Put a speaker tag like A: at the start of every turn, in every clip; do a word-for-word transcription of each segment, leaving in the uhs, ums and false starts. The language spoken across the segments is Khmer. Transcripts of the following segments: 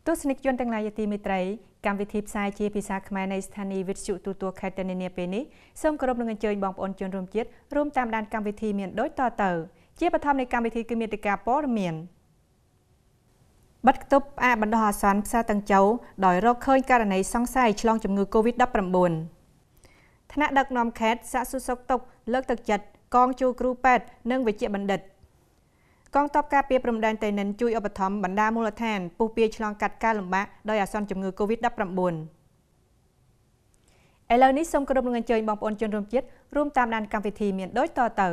A: ទស្សនិកជនទាំងឡាយជាទីមេត្រីកម្មវិធីផ្សាយជាភាសាខ្មែរនៃស្ថានីយ៍វិទ្យុទូទួលខេត្តតេនិននាពេលនេះសូមគោរពនឹងអញ្ជើញបងប្អូនជនរួមជាតិរួមតាមដានកម្មវិធីមានដូចតទៅជាបឋមនៃកម្មវិធីគឺមាតិកាព័ត៌មានបិទគប់ផ្អាកបណ្ដោះអាសន្នផ្សារតឹងចៅដោយរកឃើញករណីសង្ស័យឆ្លងជំងឺ កូវីដ ដប់ប្រាំបួន ថ្នាក់ដឹកនាំខេត្តសាកសួរសុខទុក្ខលើកទឹកចិត្តកងជួរគ្រូពេទ្យនិងវេជ្ជបណ្ឌិតកងទ័ពការពារព្រំដែនតេនិនជួយឧបត្ថម្ភបណ្ដាមូលដ្ឋានពុះពៀឆ្លងកាត់ការលំបាកដោយអាសន្នជំងឺ កូវីដ ដប់ប្រាំបួន ឥឡូវនេះសូមគោរពនឹងអញ្ជើញបងប្អូនជនរួមជាតិរួមតាមដានកម្មវិធីមានដូចតទៅ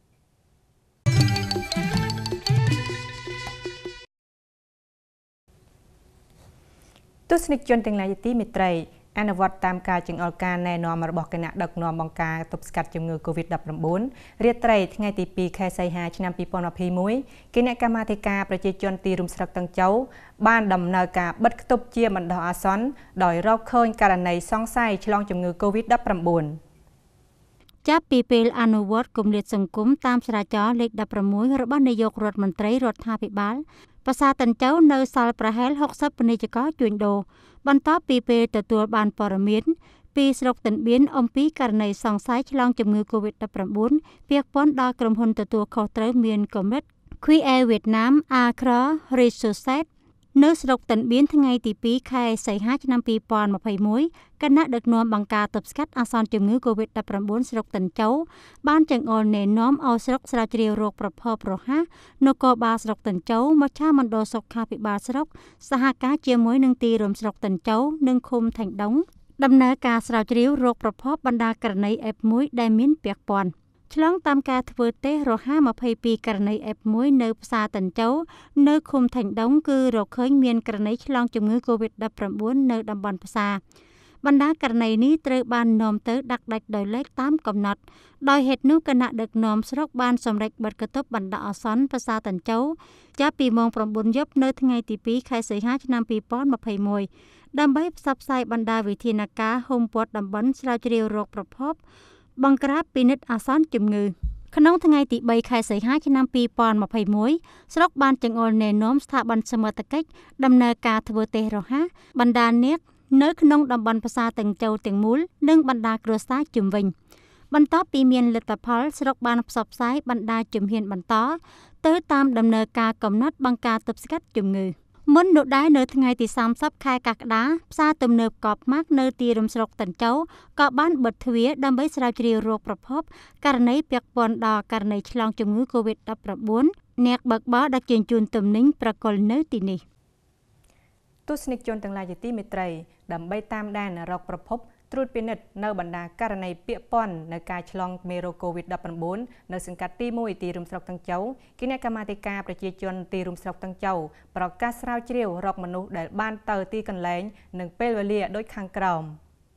A: ទស្សនិកជនទាំងឡាយជាទីមេត្រីអនុវត្តតាមការចង្អុលការណែនាំរបស់គណៈដឹកនាំបង្ការទប់ស្កាត់ជំងឺ កូវីដ ដប់ប្រាំបួន រាត្រីថ្ងៃទីពីរខែសីហាឆ្នាំពីរពាន់ម្ភៃមួយគណៈកម្មាធិការប្រជាជនទីរួមស្រុកតឹងចៅបានដំណើរការបិទគប់ជាបណ្ដោះអាសន្នដោយរកឃើញករណីសង្ស័យឆ្លងជំងឺ កូវីដ ដប់ប្រាំបួន ចាប់ពីពេលអនុវត្តគម្លាតសង្គមតាមចរាចរណ៍លេខ ដប់ប្រាំមួយ របស់នាយករដ្ឋមន្ត្រីរដ្ឋាភិបាលប្រាសាទតឹងចៅនៅសល់ប្រហែលហុកសិបពាណិជ្ជករជួញដូរបន្ទាប់ពីពេលទទួលបានព័ត៌មានពីស្រុកតិនបៀនអំពីករណីសង្ស័យឆ្លងជំងឺ កូវីដ ដប់ប្រាំបួន ពាក់ព័ន្ធដល់ក្រុមហ៊ុនទទួលខុសត្រូវមានកម្រិត Khmer វៀតណាម Accra Resources នៅស្រុកតិនបៀនថ្ងៃទីពីរខែសីហាឆ្នាំពីរពាន់ម្ភៃមួយគណៈដឹកនាំបង្ការទប់ស្កាត់អាសន្នជំងឺ កូវីដ ដប់ប្រាំបួន ស្រុកតិនចៅបានចង្អុលណែនាំឲ្យស្រុកស្រាវជ្រាវរោគប្រភពរហ័សនគរបាលស្រុកតិនចៅមជ្ឈមណ្ឌលសុខាភិបាលស្រុកសហការជាមួយនឹងទីរួមស្រុកតិនចៅនិងឃុំថៃដុងដំណើរការស្រាវជ្រាវរោគប្រភពបណ្ដាករណី អេఫ មួយ ដែលមានពាក់ព័ន្ធឆ្លងតាមការធ្វើតេស្តរហ័សម្ភៃពីរករណី អេฟ មួយ នៅផ្សារតឹងចៅនៅឃុំថៃដុងគឺរកឃើញមានករណីឆ្លងជំងឺ កូវីដ ដប់ប្រាំបួន នៅតំបន់ផ្សារបណ្ដាករណីនេះត្រូវបាននាំទៅដាក់ដាច់ដោយឡែកតាមកំណត់ដោយហេតុនោះគណៈដឹកនាំស្រុកបានសម្រេចបិទគប់បណ្ដោះអាសន្នផ្សារតឹងចៅចាប់ពីម៉ោងប្រាំបួនយប់នៅថ្ងៃទីពីរខែសីហាឆ្នាំពីរពាន់ម្ភៃមួយដើម្បីផ្សព្វផ្សាយបណ្ដាវិធានការហ៊ុំព័ទ្ធតំបន់ស្រាវជ្រាវរោគប្រភពបង្ក្រាបពិនិត្យអាសន្នជំងឺក្នុងថ្ងៃទីបីខែសីហាឆ្នាំពីរពាន់ម្ភៃមួយស្រុកបានចង្អុលណែនាំស្ថាប័នសមត្ថកិច្ចដំណើរការធ្វើតេស្តរហ័សបណ្ដាអ្នកនៅក្នុងតំបន់ផ្សារតឹងចៅទាំងមូលនិងបណ្ដាគ្រួសារជុំវិញបន្ទាប់ពីមានលទ្ធផលស្រុកបានផ្សព្វផ្សាយបណ្ដាជំហានបន្តទៅតាមដំណើរការកំណត់បង្ការទប់ស្កាត់ជំងឺមុននោះដែរនៅថ្ងៃទីសាមសិបខែកក្កដាផ្សារទំនើបកប់ម៉ាក់នៅទីរួមស្រុកតឹងចៅក៏បានបិទទ្វារដើម្បីស្រាវជ្រាវរោគប្រភពករណីពាក់ព័ន្ធដល់ករណីឆ្លងជំងឺ កូវីដ ដប់ប្រាំបួន អ្នកបើកបរដឹកជញ្ជូនទំនិញប្រកុលនៅទីនេះទស្សនិកជនទាំងឡាយជាទីមេត្រីដើម្បីតាមដានរោគប្រភពត្រួតពិនិត្យនៅបណ្ដាករណីពាក់ព័ន្ធនៅការឆ្លងមេរោគ កូវីដ ដប់ប្រាំបួន នៅសង្កាត់ទីមួយទីរួមស្រុកតឹងចៅគណៈកម្មាធិការប្រជាជនទីរួមស្រុកតឹងចៅប្រកាសស្រាវជ្រាវរកមនុស្សដែលបានទៅទីកន្លែងនិងពេលវេលាដូចខាងក្រោម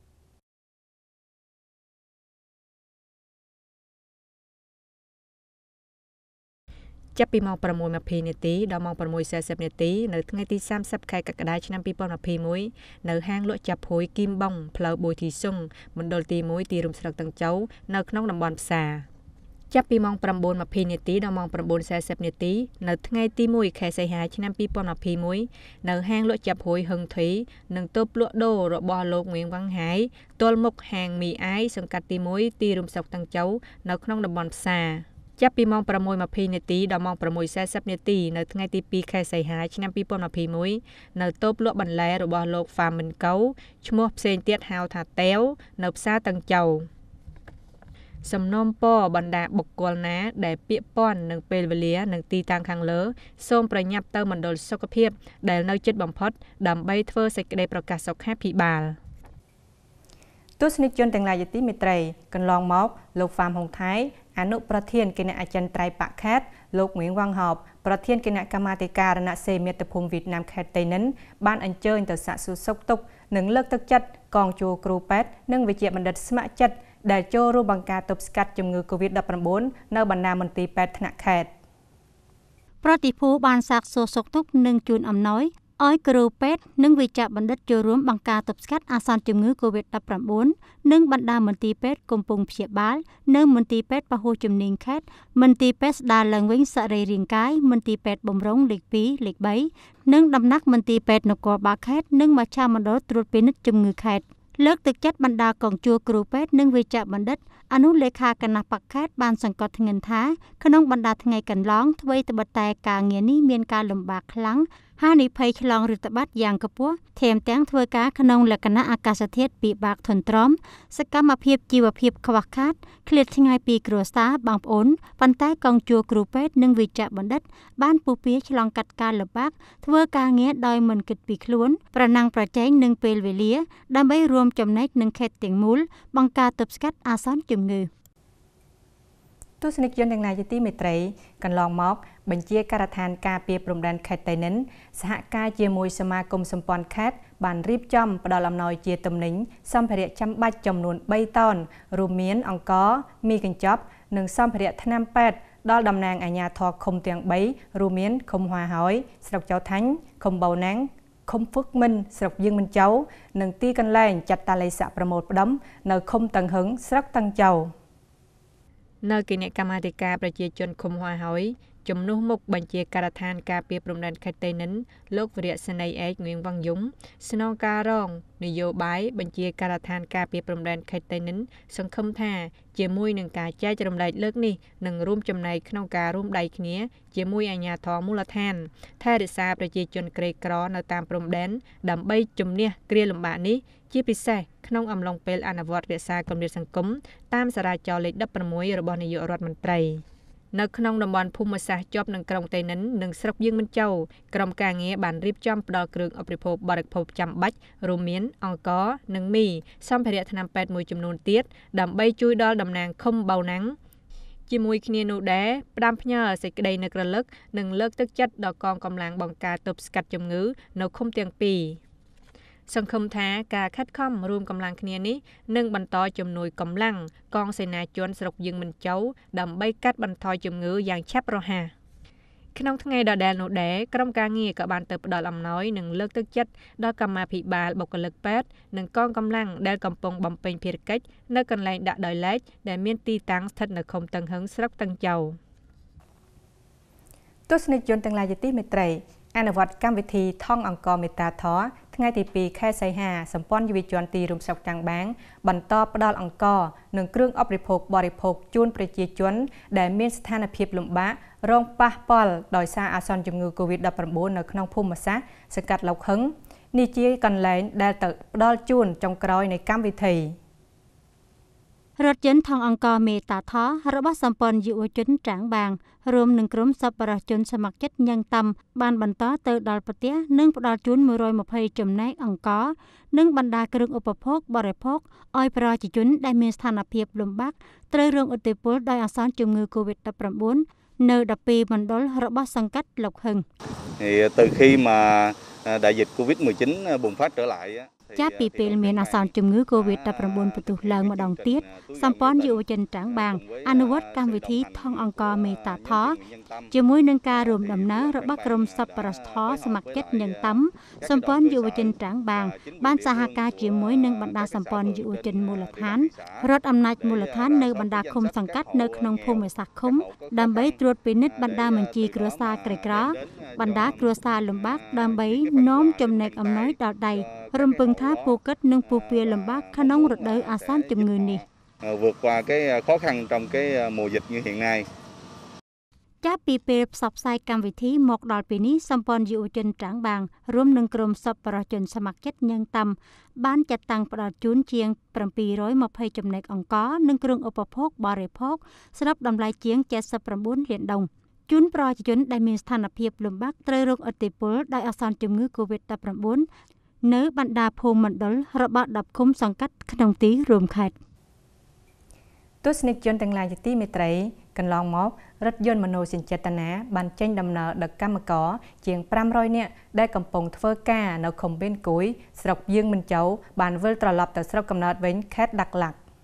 A: ចាប់ពីម៉ោងប្រាំមួយម្ភៃនាទីដល់ម៉ោងប្រាំមួយសែសិបនាទីនៅថ្ងៃទីសាមសិបខែកក្កដាឆ្នាំពីរពាន់ម្ភៃមួយនៅហាងលក់ចាប់ហួយគីមបងផ្លូវបួយទីសុងមណ្ឌលទីមួយទីរួមស្រុកតឹងចៅនៅក្នុងតំបន់ផ្សារចាប់ពីម៉ោងប្រាំបួនម្ភៃនាទីដល់ម៉ោងប្រាំបួនសែសិបនាទីនៅថ្ងៃទីមួយខែសីហាឆ្នាំពីរពាន់ម្ភៃមួយនៅហាងលក់ចាប់ហួយហឹងថៃនិងតូបលក់ដូររបស់លោកងៀងវ៉ាងហាយទល់មុខហាងមីអាយសង្កាត់ទីមួយទីរួមស្រុកតឹងចៅនៅក្នុងតំបន់ផ្សារចាប់ពីម៉ោងប្រាំមួយម្ភៃនាទីដល់ម៉ោងប្រាំមួយសែសិបនាទីនៅថ្ងៃទីពីរខែសីហាឆ្នាំពីរពាន់ម្ភៃមួយនៅតូបលក់បន្លែរបស់លោកហ្វាមិនកៅឈ្មោះផ្សេងទៀតហៅថាតេវនៅផ្សារតឹងចៅសំណូមពរបណ្ដាបុគ្គលណាដែលពាក់ព័ន្ធនឹងពេលវេលានិងទីតាំងខាងលើសូមប្រញាប់ទៅមណ្ឌលសុខភាពដែលនៅជិតបំផុតដើម្បីធ្វើសេចក្តីប្រកាសសុខាភិបាលទស្សនិកជនទាំងឡាយជាទីមេត្រីកន្លងមកលោកហ្វាមហុងថៃអនុប្រធានគណៈអចិន្ត្រៃយ៍បកខេត្តលោកងៀងវ៉ាងហបប្រធានគណៈកម្មាធិការរណសេមាតុភូមិវៀតណាមខេត្តតេនិនបានអញ្ជើញទៅសាកសួរសុខទុក្ខនិងលើកទឹកចិត្តកងជួរគ្រូពេទ្យនិងវិជ្ជាបណ្ឌិតស្ម័គ្រចិត្តដែលចូលរួមបង្ការទប់ស្កាត់ជំងឺ កូវីដ ដប់ប្រាំបួន នៅបណ្ដាមន្ទីរពេទ្យថ្នាក់ខេត្តប្រតិភូបានសាកសួរសុខទុក្ខនិងជូនអំណោយ
B: អោយគ្រូពេទ្យនិងវិជ្ជបណ្ឌិតចូលរួមបង្ការទប់ស្កាត់អាសន្នជំងឺ កូវីដ ដប់ប្រាំបួន និងបណ្ដាមន្ទីរពេទ្យកំពុងព្យាបាលនៅមន្ទីរពេទ្យពហុជំនាញខេត្តមន្ទីរពេទ្យស្ដារឡើងវិញសរីរាង្គកាយមន្ទីរពេទ្យបំរុងលេខពីរលេខបីនិងដំណាក់មន្ទីរពេទ្យនគរបាលខេត្តនិងមជ្ឈមណ្ឌលត្រួតពិនិត្យជំងឺខេត្តលើកទឹកចិត្តបណ្ដាកងជួរគ្រូពេទ្យនិងវិជ្ជបណ្ឌិតអនុលេខាគណៈបកខេត្តបានសង្កត់ធ្ងន់ថាក្នុងបណ្ដាថ្ងៃកន្លងអ្វីត្បិតតែការងារនេះមានការលំបាកខ្លាំងហានិភ័យឆ្លងរាតត្បាតយ៉ាងខ្ពស់ថែមទាំងធ្វើការក្នុងលក្ខណៈអាកាសធាតុពិបាកធន់ទ្រាំសកម្មភាពជីវភាពខ្វះខាតឃ្លាតឆ្ងាយពីគ្រួសារបងប្អូនប៉ុន្តែកងជួរគ្រូពេទ្យនិងវិជ្ជបណ្ឌិតបានពុះពៀឆ្លងកាត់ការលំបាកធ្វើការងារដោយមិនគិតពីខ្លួនប្រណាំងប្រជែងនឹងពេលវេលាដើម្បីរួមចំណែកនឹងខេត្តទាំងមូលបង្ការទប់ស្កាត់អាសន្នជំងឺ
A: ទស្សនិកជនទាំងឡាយជាទីមេត្រីកន្លងមកបញ្ជាការដ្ឋានការពារព្រំដែនខេត្តតៃនិនសហការជាមួយសមាគមសម្ព័ន្ធខេត្តបានរៀបចំផ្ដល់អំណោយជាទំនិញសម្ភារៈចាំបាច់ចំនួនបីតោនរួមមានអង្ករមីកញ្ចប់និងសម្ភារៈថ្នាំពេទ្យដល់តំណាងអាជ្ញាធរឃុំទាំងបីរួមមានឃុំហွာហើយស្រុកចៅថាញ់ឃុំបូណាំងឃុំហ្វឹកមិនស្រុកយើងមិនចៅនិងទីកន្លែងចាត់តាល័យស័កប្រមូលផ្ដុំនៅឃុំតឹងហឹងស្រុកតឹងចៅនៅគណៈកម្មាធិការប្រជាជនឃុំហွာហើយជំនួសមុខបញ្ជាការដ្ឋានការពារព្រំដែនខេត្តតៃនិនលោកវរៈសេនីយ៍ឯកងៀងវងយំស្នងការរងនយោបាយបញ្ជាការដ្ឋានការពារព្រំដែនខេត្តតៃនិនសង្ឃឹមថាជាមួយនឹងការចែករំលែកលើកនេះនឹងរួមចំណែកក្នុងការរួមដៃគ្នាជាមួយអាជ្ញាធរមូលដ្ឋានថែរក្សាប្រជាជនក្រីក្រនៅតាមព្រំដែនដើម្បីជំនះគ្រាលំបាកនេះជាពិសេសក្នុងអំឡុងពេលអនុវត្តរក្សាគម្លាតសង្គមតាមសារាចរណ៍លេខដប់ប្រាំមួយរបស់នាយករដ្ឋមន្ត្រីនៅក្នុងតំបន់ភូមិសាស្ត្រជាប់នឹងក្រុងតៃនិននិងស្រុកយើងមិនចៅក្រុមការងារបានរៀបចំផ្ដល់គ្រឿងឧបភោគបរិភោគចាំបាច់រួមមានអង្ករនិងមីសម្ភារៈថ្នាំពេទ្យមួយចំនួនទៀតដើម្បីជួយដល់តំណាងឃុំបៅណាំងជាមួយគ្នានោះដែរផ្ដាំផ្ញើសេចក្តីនឹករលឹកនិងលើកទឹកចិត្តដល់កងកម្លាំងបង្ការទប់ស្កាត់ជំងឺនៅឃុំទាំងពីរសង្ឃឹមថាការខិតខំរួមកម្លាំងគ្នានេះនឹងបន្តជំនួយកម្លាំងកងសេនាជនស្រុកយើងមិនចៅដើម្បីកាត់បន្ថយជំងឺយ៉ាងឆាប់រហ័សក្នុងថ្ងៃដដែលនោះដែរក្រុមការងារក៏បានទៅផ្ដល់អំណោយនិងលើកទឹកចិត្តដល់កម្មាភិបាលបុគ្គលិកពេទ្យនិងកងកម្លាំងដែលកំពុងបំពេញភារកិច្ចនៅកន្លែងដាក់ដោយឡែកដែលមានទីតាំងស្ថិតនៅឃុំតឹងហឹងស្រុកតឹងចៅទស្សនិកជនទាំងឡាយជាទីមេត្រីអនុវត្តកម្មវិធីថងអង្គមេត្តាធម៌ថ្ងៃទីពីរខែសីហាសម្ព័ន្ធយុវជនទីរួមស្រុកតាំងបាងបន្តផ្ដល់អង្គនិងគ្រឿងឧបភោគបរិភោគជូនប្រជាជនដែលមានស្ថានភាពលំបាករងប៉ះពាល់ដោយសារអាសន្នជំងឺ កូវីដ ដប់ប្រាំបួន នៅក្នុងភូមិសាស្ត្រសង្កាត់ឡៅខឹងនេះជាកន្លែងដែលទៅផ្ដល់ជូនចុងក្រោយនៃកម្មវិធី
B: រថយន្តថងអង្គមេតាថរបស់សម្ព័ន្ធយុវជនត្រាំងបាងរួមនឹងក្រុមសប្បុរសជនស្ម័គ្រចិត្តញ៉ាំងតាំបានបន្តទៅដល់ប្រទេសនិងផ្ដល់ជូនមួយរយម្ភៃចំណែកអង្គនិងបណ្ដាគ្រឿងឧបភោគបរិភោគឲ្យប្រជាជនដែលមានស្ថានភាពលំបាកត្រូវរងឥទ្ធិពលដោយអាសន្នជំងឺ កូវីដ ដប់ប្រាំបួន នៅដប់ពីរមណ្ឌលរបស់សង្កាត់ឡុកហឹង
C: Từ khi mà đại dịch Covid mười chín bùng phát trở lại
B: ចាប់ពីពេលមានអាសន្នជំងឺ កូវីដ ដប់ប្រាំបួន ផ្ទុះឡើងម្ដងទៀតសម្ព័ន្ធយុវជនត្រាំងបាងអនុវត្តកម្មវិធីថងអង្គមេតាថជាមួយនឹងការរួមដំណើររបស់ក្រុមសប្បុរសធម៌ស្ម័គ្រចិត្តញ៉ាំងតាំសម្ព័ន្ធយុវជនត្រាំងបាងបានសហការជាមួយនឹងបណ្ដាសម្ព័ន្ធយុវជនមូលដ្ឋានរដ្ឋអំណាចមូលដ្ឋាននៅបណ្ដាឃុំសង្កាត់នៅក្នុងភូមិសាស្ត្រឃុំដើម្បីត្រួតពិនិត្យបណ្ដាបញ្ជីគ្រួសារក្រីក្របណ្ដាគ្រួសារលំបាកដើម្បីនាំចំណែកអំណោយដល់ដៃរំពឹងថាពួកគាត់នឹងពុះពៀលំបាកក្នុងរដូវអាសន្នជំងឺនេះ
C: vượt qua cái khó khăn trong cái mùa dịch như hiện nay
B: ចាប់ពីពេលផ្សព្វផ្សាយកម្មវិធីមកដល់ពេលនេះសម្ព័ន្ធយុវជនត្រាំងបាងរួមនឹងក្រុមសប្បុរសជនស្ម័គ្រចិត្តញ៉ាំងតាំបានចាត់តាំងផ្ដល់ជូនជាងbảy trăm hai mươiចំណែកអង្គនិងគ្រឿងឧបភោគបរិភោគស្របតម្លៃជាងเจ็ดสิบเก้าលានដុល្លារជូនប្រជាជនដែលមានស្ថានភាពលំបាកត្រូវរងឥទ្ធិពលដោយអាសន្នជំងឺ កូវីដ ដប់ប្រាំបួន នៅបណ្ដាភូមិមណ្ឌលរបស់ដប់ឃុំសង្កាត់ក្នុងទីរួមខេត្ត
A: ទស្សនិកជនទាំងឡាយជាទីមេត្រីកន្លងមករថយន្តមនោសញ្ចេតនាបានចេញដំណើរដឹកកម្មករជាងfive hundredនាក់ដែលកំពុងធ្វើការនៅឃុំបេនគួយស្រុកយើងមិនចៅបានវិលត្រឡប់ទៅស្រុកកំណើតវិញខេត្តដាក់ឡាក់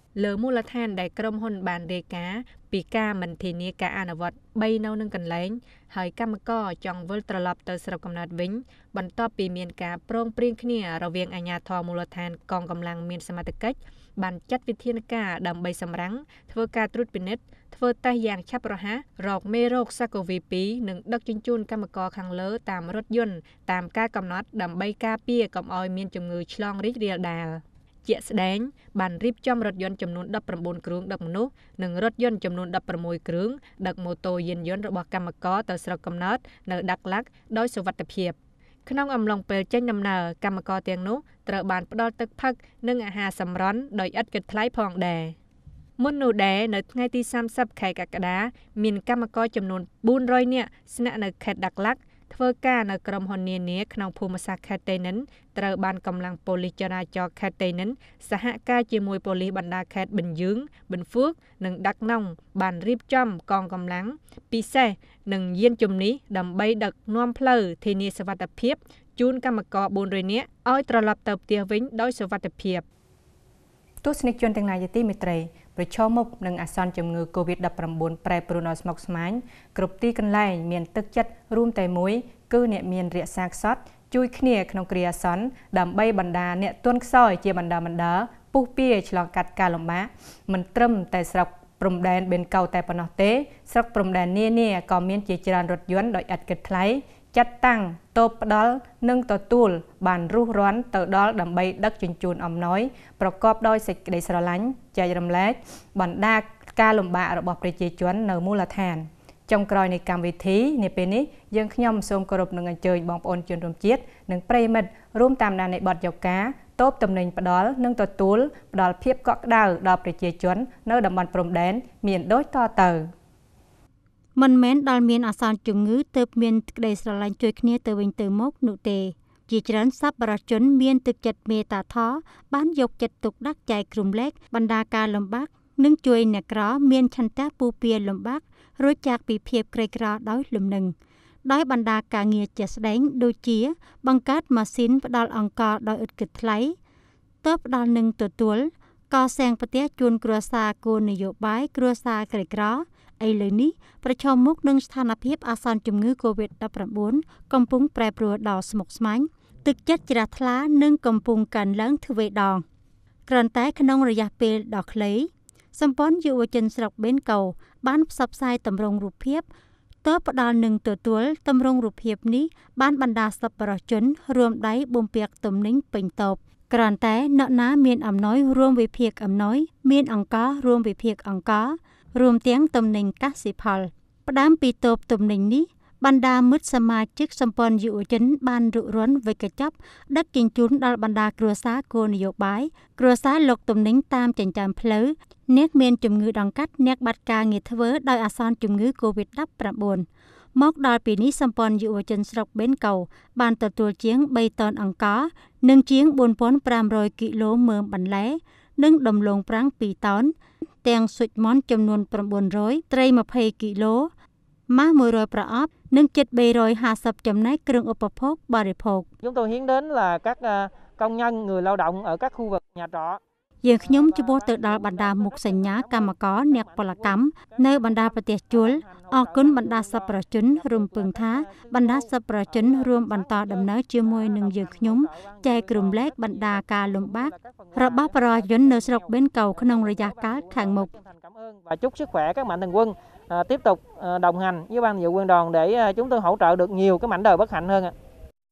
A: លើមូលដ្ឋានដែលក្រុមហ៊ុនបានរាយការណ៍ពីការមិនធានាការអនុវត្តបីនៅនឹងកន្លែងហើយកម្មករចង់វិលត្រឡប់ទៅស្រុកកំណើតវិញបន្ទាប់ពីមានការព្រមព្រៀងគ្នារវាងអាជ្ញាធរមូលដ្ឋានកងកម្លាំងមានសមត្ថកិច្ចបានចាត់វិធានការដើម្បីសម្រាំងធ្វើការត្រួតពិនិត្យធ្វើតេស្តយ៉ាងឆាប់រហ័សរកមេរោគសាកូវីពីរនិងដឹកជញ្ជូនកម្មករខាងលើតាមរថយន្តតាមការកំណត់ដើម្បីការពារកុំឲ្យមានជំងឺឆ្លងរីករាលដាលជាក់ស្ដែងបានរៀបចំរថយន្តចំនួនដប់ប្រាំបួនគ្រឿងដឹកមនុស្សនិងរថយន្តចំនួនដប់ប្រាំមួយគ្រឿងដឹកម៉ូតូយានយន្តរបស់កម្មករទៅស្រុកកំណើតនៅដាក់ឡាក់ដោយសុវត្ថិភាពក្នុងអំឡុងពេលចេញដំណើរកម្មករទាំងនោះត្រូវបានផ្ដល់ទឹកផឹកនិងអាហារសម្រន់ដោយឥតគិតថ្លៃផងដែរមុននោះដែរនៅថ្ងៃទីសាមសិបខែកក្កដាមានកម្មករចំនួនបួនរយនាក់ស្នាក់នៅខេត្តដាក់ឡាក់ធ្វើការនៅក្រុមហ៊ុននានាក្នុងភូមិសាស្ត្រខេត្តតេនិនត្រូវបានកម្លាំងប៉ូលីសចរាចរណ៍ខេត្តតេនិនសហការជាមួយប៉ូលីសបណ្ដាខេត្តប៊ិនយឺងប៊ិនហ្វួកនិងដាក់ណុងបានរៀបចំកងកម្លាំងពិសេសនិងយានជំនិះដើម្បីដឹកនាំផ្លូវធានាសុវត្ថិភាពជូនកម្មករបួនរយនាក់ឲ្យត្រឡប់ទៅផ្ទះវិញដោយសុវត្ថិភាពទស្សនិកជនទាំងឡាយទីមេត្រីប្រឈមមុខនឹងអាសន្នជំងឺ កូវីដ ដប់ប្រាំបួន ប្រែប្រួលដល់ស្មុគស្មាញគ្រប់ទីកន្លែងមានទឹកចិត្តរួមតែមួយគឺអ្នកមានរក្សាខ្សត់ជួយគ្នាក្នុងគ្រាអាសន្នដើម្បីបណ្ដាអ្នកទន់ខ្សោយជាបណ្ដាបណ្ដាពុះពៀឆ្លងកាត់ការលំបាកមិនត្រឹមតែស្រុកព្រំដែនបេនកៅតែប៉ុណ្ណោះទេស្រុកព្រំដែននានាក៏មានជាច្រើនរថយន្តដោយឥតគិតថ្លៃចាត់តាំងតូបផ្ដាល់និងទទួលបានរុះរាន់ទៅដល់ដើម្បីដឹកជញ្ជូនអំណោយប្រកបដោយសេចក្តីស្រឡាញ់ចែករំលែកបណ្ដាការលំបាករបស់ប្រជាជននៅមូលដ្ឋានចុងក្រោយនៃកម្មវិធីនាពេលនេះយើងខ្ញុំសូមគោរពនឹងអញ្ជើញបងប្អូនជនរួមជាតិនិងប្រិយមិត្តរួមតាមដាននៃបទយកការតូបតំណែងផ្ដាល់និងទទួលផ្ដល់ភាពកក់ក្ដៅដល់ប្រជាជននៅតំបន់ព្រំដែនមានដូចតទៅ
B: មិនមែនដល់មានអាសន្នជំងឺទើបមានក្តីស្រឡាញ់ជួយគ្នាទៅវិញទៅមកនោះទេជាច្រើនសប្បុរសជនមានទឹកចិត្តមេត្តាធម៌បានយកចិត្តទុកដាក់ចែករំលែកបណ្ដាការលំបាកនិងជួយអ្នកក្រមានឆន្ទៈពុះពៀលំបាករួចចាកពីភាពក្រីក្រដោយលំនឹងដោយបណ្ដាការងារជាក់ស្ដែងដូចជាបង្កើតម៉ាស៊ីនផ្ដល់អង្ករដោយឥតគិតថ្លៃតបផ្ដល់នឹងទទួលកសាងផ្ទះជូនគ្រួសារគោលនយោបាយគ្រួសារក្រីក្រឥឡូវនេះប្រឈមមុខនឹងស្ថានភាពអាសន្នជំងឺ កូវីដ ដប់ប្រាំបួន កំពុងប្រែប្រួលដល់ស្មុគស្មាញទឹកចិត្តជ្រះថ្លានិងកំពុងកើនឡើងទ្វេដងគ្រាន់តែក្នុងរយៈពេលដ៏ខ្លីសម្ព័ន្ធយុវជនស្រុកបេនកៅបានផ្សព្វផ្សាយទម្រង់រូបភាពតើផ្ដល់នឹងទទួលទម្រង់រូបភាពនេះបានបណ្ដាសប្បុរសជនរួមដៃបំពាក់ទំនិញពេញតូបគ្រាន់តែអ្នកណាមានអំណោយរួមវិភាគអំណោយមានអង្កររួមវិភាគអង្កររួមទាំងទំនិញកសិផលផ្ដើមពីតូបទំនិញនេះបណ្ដាមិត្តសមាជិកសម្ព័ន្ធយុវជនបានរុករន់វិកញ្ចប់ដឹកជញ្ជូនដល់បណ្ដាគ្រួសារគោលនយោបាយគ្រួសារលោកទំនិញតាមចិញ្ចើមផ្លូវអ្នកមានជំងឺដង្កាត់អ្នកបាត់ការងារធ្វើដោយអាសន្នជំងឺ កូវីដ ដប់ប្រាំបួន មកដល់ពេលនេះសម្ព័ន្ធយុវជនស្រុកបេនកៅបានទទួលជាងបីតោនអង្ករនិងជាងបួនពាន់ប្រាំរយគីឡូមើមបន្លែនិងដំឡូងប្រាំងពីរតោនទាំងស៊ុចម៉ន់ចំនួនប្រាំបួនរយត្រីម្ភៃគីឡូម៉ាស់មួយរយប្រអប់និងជិតបីរយห้าสิบចំណែកគ្រឿងឧបភោគបរិភោគ
D: Chúng tôi hiến đến là các công nhân người lao động ở các khu vực nhà trọ
B: យើងខ្ញុំជួបទៅដល់បណ្ដាមុខសញ្ញាកម្មករអ្នកពលកម្មនៅបណ្ដាប្រទេសជួលអរគុណបណ្ដាសប្បុរសជនរំពឹងថាបណ្ដាសប្បុរសជនរួមបន្តដំណើរជាមួយនឹងយើងខ្ញុំចែករំលែកបណ្ដាការលំបាករបស់ប្រជាជននៅស្រុកបេនកៅក្នុងរយៈកាលខាងមុខ
D: và chúc sức khỏe các mạnh thường quân uh, tiếp tục uh, đồng hành với ban dự quân đoàn để uh, chúng tôi hỗ trợ được nhiều cái mảnh đời bất hạnh hơn ạ.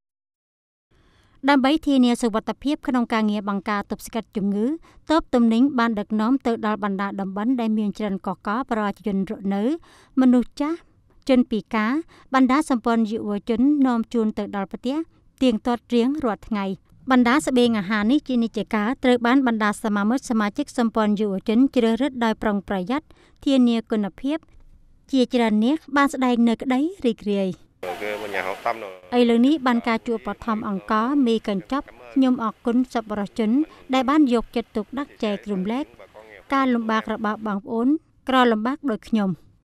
B: ដើម្បីធានាសុវត្ថិភាពក្នុងការងារបង្ការទប់ស្កាត់ជំងឺតបទំនិញបានដឹកនាំទៅដល់បណ្ដាតំបន់ដែលមានច្រើនកកប្រជាជនរស់នៅមនុស្សចាស់ជនពិការបណ្ដាសម្ព័ន្ធយុវជននាំជូនទៅដល់ផ្ទះទៀងទាត់រៀងរាល់ថ្ងៃបណ្ដាស្បៀងអាហារនេះជានិច្ចកាលត្រូវបានបណ្ដាសមាមិត្តសមាជិកសម្ព័ន្ធយុវជនជ្រើសរើសដោយប្រុងប្រយ័ត្នធានាគុណភាពជាច្រើនអ្នកបានស្ដែងនៅក្ដីរីករាយ ឥឡូវនេះបានការជួបបឋមអង្គមេកញ្ចប់ខ្ញុំអរគុណសប្បុរសជនដែលបានយកចិត្តទុកដាក់ចែករំលែកការលំបាករបស់បងប្អូនក្រលំបាកដូចខ្ញុំ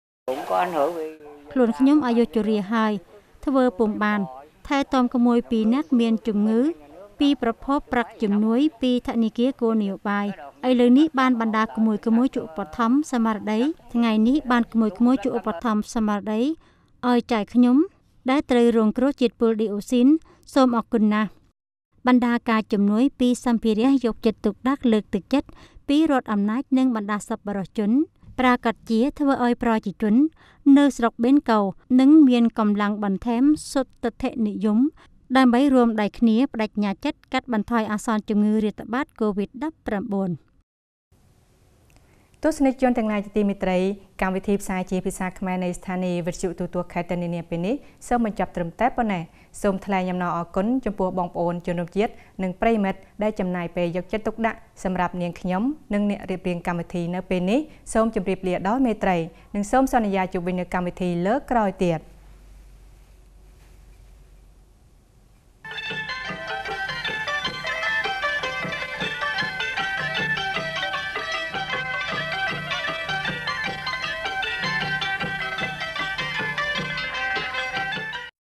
B: ខ្លួនខ្ញុំអាយុជរាហើយធ្វើពុំបានថែទាំក្មួយពីរនាក់មានជំងឺពីប្រភពប្រាក់ជំនួយពីធនាគារគោលនយោបាយឥឡូវនេះបានបណ្ដាក្មួយក្មួយជួបឧបត្ថម្ភសមារដីថ្ងៃនេះបានក្មួយក្មួយជួបឧបត្ថម្ភសមារដីឲ្យចែកខ្ញុំដែលត្រូវរងគ្រោះជាតិពុលឌីអូស៊ីនសូមអរគុណណាស់បណ្ដាការជំនួយពីសម្ភារៈយកចិត្តទុកដាក់លើកទឹកចិត្តពីរដ្ឋអំណាចនិងបណ្ដាសប្បុរសជនប្រាកដជាធ្វើឲ្យប្រជាជននៅស្រុកបេនកោនឹងមានកម្លាំងបន្ថែមសុទ្ធិដ្ឋិនិយមដើម្បីរួមដៃគ្នាបដិញ្ញាចិត្តកាត់បន្ថយអាសន្នជំងឺរាតត្បាត កូវីដ ដប់ប្រាំបួន
A: ទស្សនិកជនទាំងឡាយជាទីមេត្រីកម្មវិធីផ្សាយជាភាសាខ្មែរនៃស្ថានីយ៍វិទ្យុទូទៅខេត្តតានីនាពេលនេះសូមបញ្ចប់ត្រឹមតែប៉ុណ្ណេះសូមថ្លែងអំណរអគុណចំពោះបងប្អូនជនរួមជាតិនិងប្រិយមិត្តដែលចំណាយពេលយកចិត្តទុកដាក់សម្រាប់នាងខ្ញុំនិងអ្នករៀបរៀងកម្មវិធីនៅពេលនេះសូមជម្រាបលាដល់មេត្រីនិងសូមសន្យាជួបវិញនៅកម្មវិធីលើកក្រោយទៀត